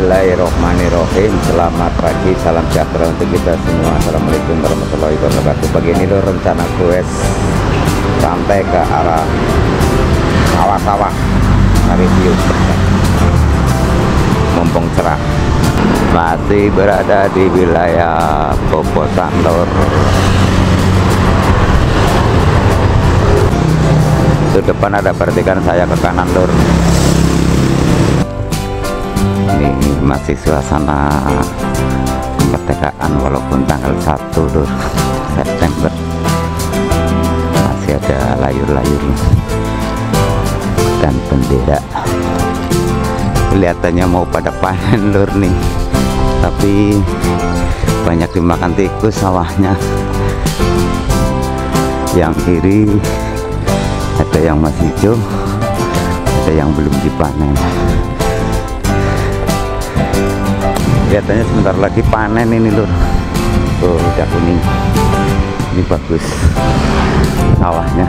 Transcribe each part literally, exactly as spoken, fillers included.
Bismillahirrohmanirrohim. Selamat pagi, salam sejahtera untuk kita semua. Assalamualaikum warahmatullahi wabarakatuh. Pagi ini lo rencana gue santai ke arah sawah-sawah, review mumpung cerah. Masih berada di wilayah Bobosan Lur. Itu depan ada pertigaan, saya ke kanan Lur. Ini masih suasana kemerdekaan walaupun tanggal satu Lur, September. Masih ada layur-layur dan bendera. Kelihatannya mau pada panen Lur nih, tapi banyak dimakan tikus sawahnya. Yang kiri ada yang masih hijau, ada yang belum dipanen. Kelihatannya sebentar lagi panen ini Lur. Tuh udah kuning, ini bagus sawahnya.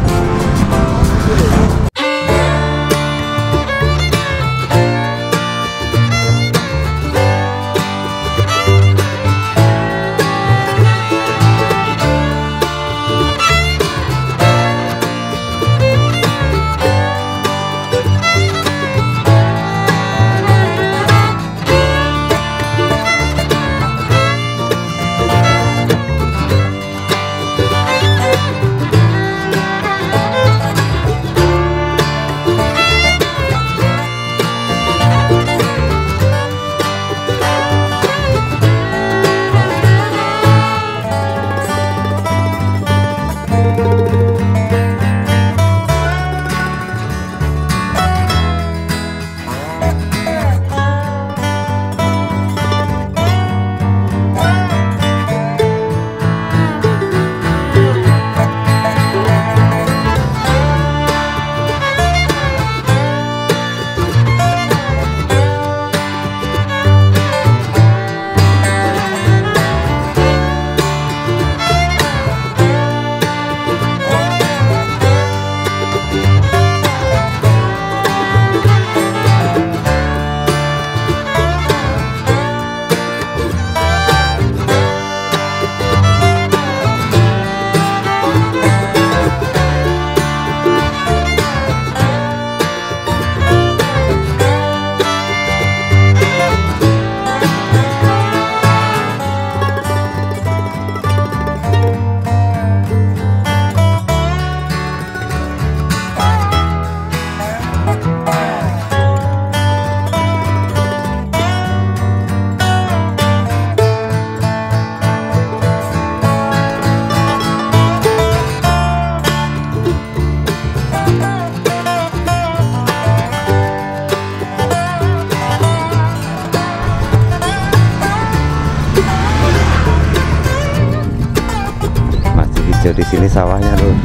Di sini sawahnya Lur.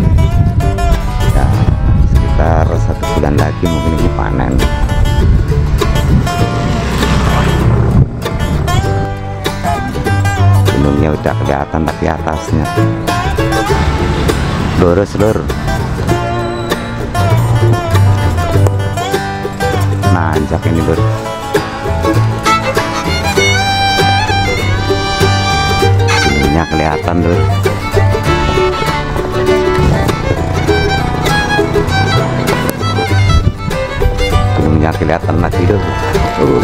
Ya, sekitar satu bulan lagi mungkin ini panen. Gunungnya udah kelihatan tapi atasnya lurus Lur. Nanjak ini Lur. Gunungnya kelihatan Lur. Gunungnya kelihatan lagi Lur. uh.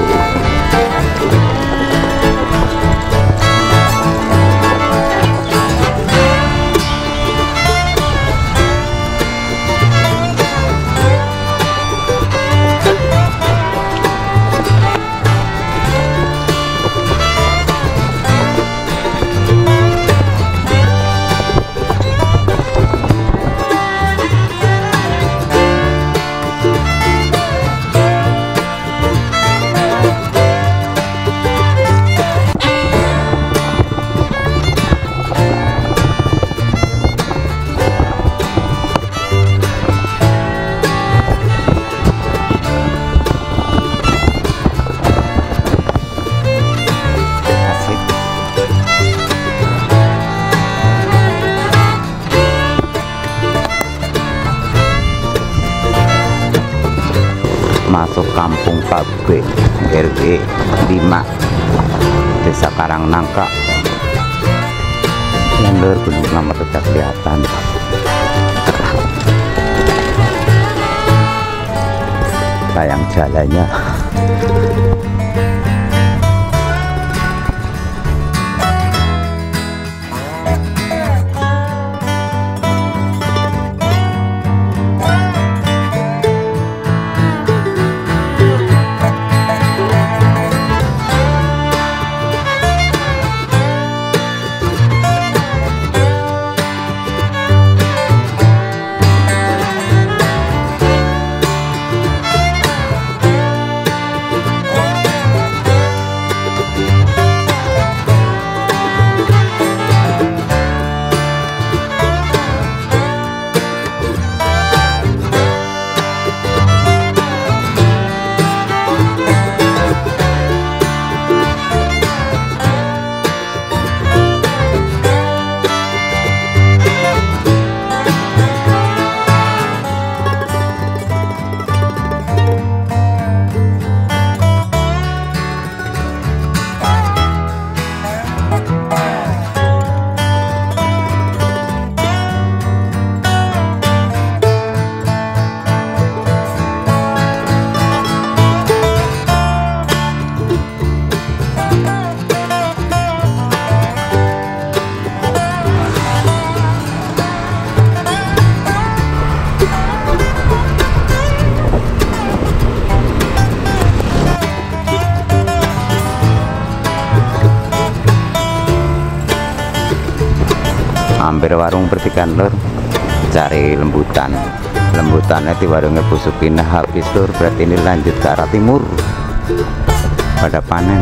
masuk kampung pabrik. R W lima Desa Karangnangka yang lur Gunung Slamet tetap kelihatan. Sayang jalannya. Hampir warung pertikan lur, cari lembutan. Lembutannya di warungnya Bu Supina habis lur, berarti ini lanjut ke arah timur pada panen.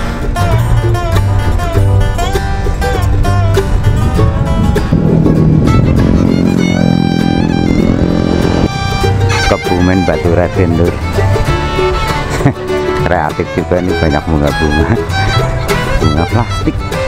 Kebumen Batu Raden lur. Kreatif juga nih, banyak bunga-bunga bunga plastik.